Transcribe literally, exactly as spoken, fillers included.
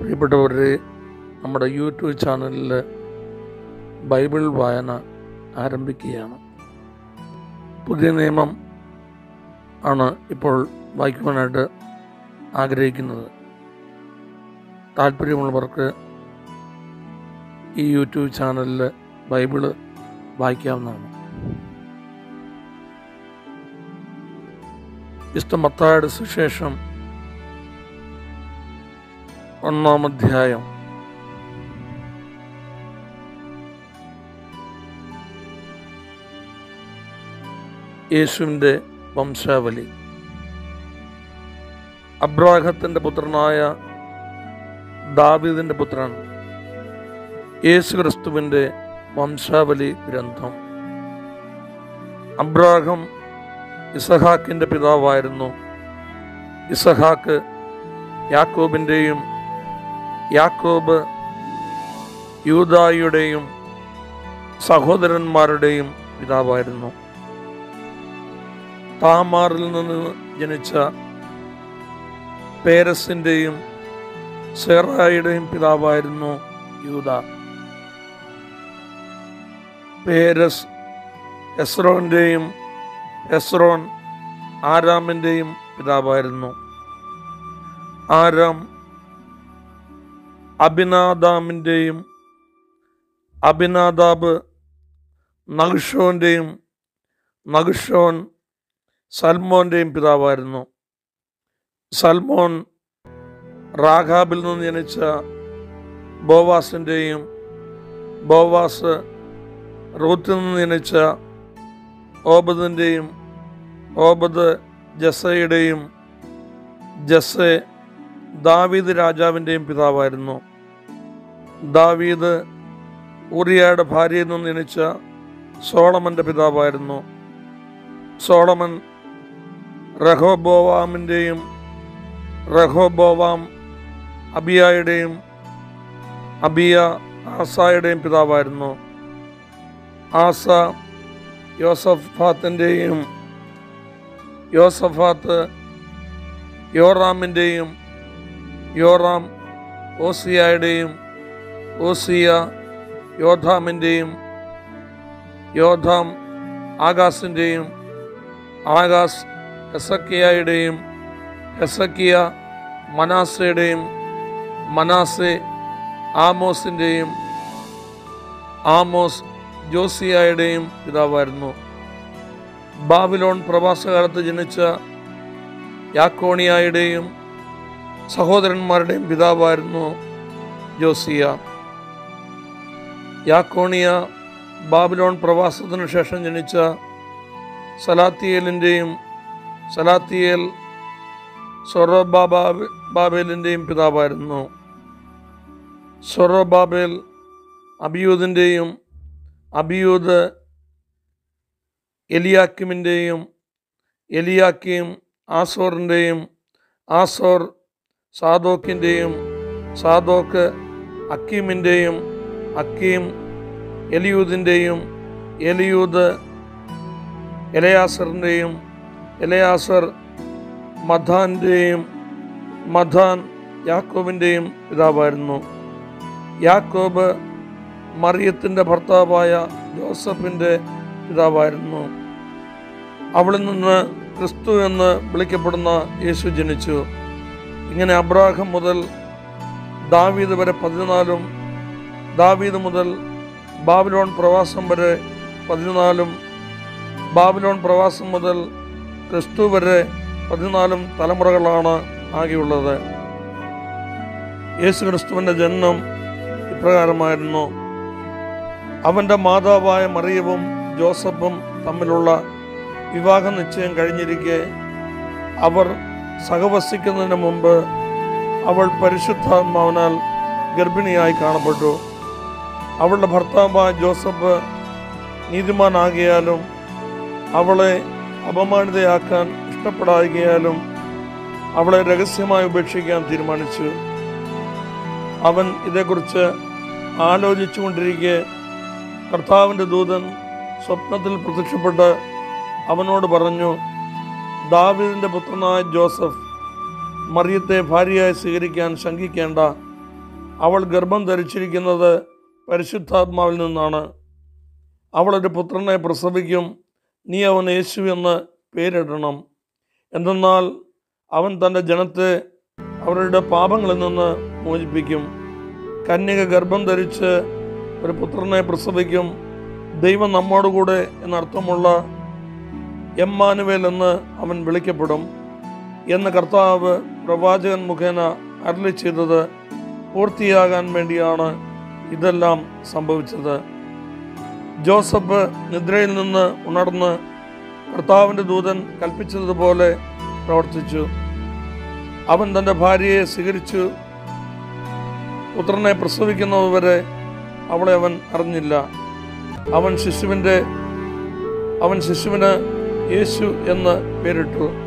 പ്രിയപ്പെട്ടവരെ, നമ്മുടെ യൂട്യൂബ് ചാനലിൽ ബൈബിൾ വായന ആരംഭിക്കുകയാണ്. പുതിയ നിയമം ആണ് ഇപ്പോൾ വായിക്കുവാനായിട്ട് ആഗ്രഹിക്കുന്നത്. താല്പര്യമുള്ളവർക്ക് ഈ യൂട്യൂബ് ചാനലിൽ ബൈബിള് വായിക്കാവുന്നതാണ്. വിശുദ്ധ മത്തായിയുടെ സുവിശേഷം ഒന്നാം അധ്യായം യേശുവിൻ്റെ വംശാവലി. അബ്രാഹത്തിൻ്റെ പുത്രനായ ദാവീദിൻ്റെ പുത്രൻ യേശു ക്രിസ്തുവിൻ്റെ വംശാവലി ഗ്രന്ഥം. അബ്രാഹം ഇസഹാക്കിൻ്റെ പിതാവായിരുന്നു. ഇസഹാക്ക് യാക്കോബിൻ്റെയും യാക്കോബ് യൂദായുടെയും സഹോദരന്മാരുടെയും പിതാവായിരുന്നു. താമാറിൽ നിന്ന് ജനിച്ച പേരസിൻ്റെയും സെറായുടെയും പിതാവായിരുന്നു യൂദ. പേരസ് എസ്രോൻ്റെയും എസ്രോൻ ആരാമിൻ്റെയും പിതാവായിരുന്നു. ആരാം അബിനാദാമിൻ്റെയും അബിനാദാബ് നഹ്ഷോൻ്റെയും നഹ്ഷോൻ സൽമോൻ്റെയും പിതാവായിരുന്നു. സൽമോൻ റാഖാബിൽ നിന്ന് ജനിച്ച ബോവാസിൻ്റെയും ബോവാസ് റൂത്തിൽ നിന്ന് ജനിച്ച ഓബദിൻ്റെയും ഓബദ് ജസ്സയുടെയും ജസ്സെ ദാവീദ് രാജാവിൻ്റെയും പിതാവായിരുന്നു. ദാവീദ് ഊറിയയുടെ ഭാര്യയിൽ നിന്ന് ജനിച്ച സോളമൻ്റെ പിതാവായിരുന്നു. സോളമൻ റഹോബോവാമിൻ്റെയും റഹോബോവാം അബിയായുടെയും അബിയ ആസായുടെയും പിതാവായിരുന്നു. ആസ യോസഫാത്തിൻ്റെയും യോസഫാത്ത് യോറാമിൻ്റെയും യോറാം ഓസിയായുടെയും ഓസിയ യോധാമിൻ്റെയും യോധാം ആഗാസിൻ്റെയും ആഗാസ് ഹെസക്കിയായുടെയും ഹെസക്കിയ മനാസയുടെയും മനാസെ ആമോസിൻ്റെയും ആമോസ് ജോസിയായുടെയും പിതാവായിരുന്നു. ബാബിലോൺ പ്രവാസകാലത്ത് ജനിച്ച യാക്കോണിയായുടെയും സഹോദരന്മാരുടെയും പിതാവായിരുന്നു ജോസിയ. യാക്കോണിയ ബാബിലോൺ പ്രവാസത്തിനു ശേഷം ജനിച്ച സലാത്തിയേലിൻ്റെയും സലാത്തിയേൽ സൊറോബാബേലിൻ്റെയും പിതാവായിരുന്നു. സൊറോബാബേൽ അബിയൂദിൻ്റെയും അബിയൂദ് എലിയാക്കിമിൻ്റെയും എലിയാക്കിം ആസോറിൻ്റെയും ആസോർ സാദോക്കിൻ്റെയും സാദോക്ക് അക്കീമിൻ്റെയും അക്കീം എലിയൂദിൻ്റെയും എലിയൂദ് എലയാസറിൻ്റെയും എലയാസർ മഥാൻ്റെയും മഥാൻ യാക്കോബിൻ്റെയും പിതാവായിരുന്നു. യാക്കോബ് മറിയത്തിൻ്റെ ഭർത്താവായ ജോസഫിൻ്റെ പിതാവായിരുന്നു. അവളിൽ നിന്ന് ക്രിസ്തു എന്ന് വിളിക്കപ്പെടുന്ന യേശു ജനിച്ചു. ഇങ്ങനെ അബ്രാഹം മുതൽ ദാവീദ് വരെ പതിനാലും ദാവീദ് മുതൽ ബാബിലോൺ പ്രവാസം വരെ പതിനാലും ബാബിലോൺ പ്രവാസം മുതൽ ക്രിസ്തു വരെ പതിനാലും തലമുറകളാണ് ആകെയുള്ളത്. യേശു ക്രിസ്തുവിൻ്റെ ജനനം ഇപ്രകാരമായിരുന്നു. അവൻ്റെ മാതാവായ മറിയവും ജോസഫും തമ്മിലുള്ള വിവാഹ നിശ്ചയം കഴിഞ്ഞിരിക്കെ അവർ സഹവസിക്കുന്നതിന് മുമ്പ് അവൾ പരിശുദ്ധാത്മാവിനാൽ ഗർഭിണിയായി കാണപ്പെട്ടു. അവളുടെ ഭർത്താവായ ജോസഫ് നീതിമാനാകിയാലും അവളെ അപമാനിതയാക്കാൻ ഇഷ്ടപ്പെടാതിയാലും അവളെ രഹസ്യമായി ഉപേക്ഷിക്കാൻ തീരുമാനിച്ചു. അവൻ ഇതേക്കുറിച്ച് ആലോചിച്ചു കൊണ്ടിരിക്കെ കർത്താവിൻ്റെ ദൂതൻ സ്വപ്നത്തിൽ പ്രത്യക്ഷപ്പെട്ട് അവനോട് പറഞ്ഞു, ദാവീദിൻ്റെ പുത്രനായ ജോസഫ്, മറിയത്തെ ഭാര്യയായി സ്വീകരിക്കാൻ ശങ്കിക്കേണ്ട. അവൾ ഗർഭം ധരിച്ചിരിക്കുന്നത് പരിശുദ്ധാത്മാവിൽ നിന്നാണ്. അവളൊരു പുത്രനെ പ്രസവിക്കും, നീ അവൻ യേശു എന്ന് പേരിടണം. എന്തെന്നാൽ അവൻ തൻ്റെ ജനത്തെ അവരുടെ പാപങ്ങളിൽ നിന്ന് മോചിപ്പിക്കും. കന്യക ഗർഭം ധരിച്ച് ഒരു പുത്രനെ പ്രസവിക്കും, ദൈവം നമ്മോടുകൂടെ എന്നർത്ഥമുള്ള എമ്മാനുവേൽ എന്ന് അവൻ വിളിക്കപ്പെടും എന്ന് കർത്താവ് പ്രവാചകൻ മുഖേന അരുളി ചെയ്തത് പൂർത്തിയാകാൻ വേണ്ടിയാണ് ഇതെല്ലാം സംഭവിച്ചത്. ജോസഫ് നിദ്രയിൽ നിന്ന് ഉണർന്ന് കർത്താവിൻ്റെ ദൂതൻ കൽപ്പിച്ചതുപോലെ പ്രവർത്തിച്ചു. അവൻ തൻ്റെ ഭാര്യയെ സ്വീകരിച്ചു. പുത്രനെ പ്രസവിക്കുന്നതുവരെ അവളെ അവൻ അറിഞ്ഞില്ല. അവൻ ശിശുവിൻ്റെ അവൻ ശിശുവിന് യേശു എന്ന് പേരിട്ടു.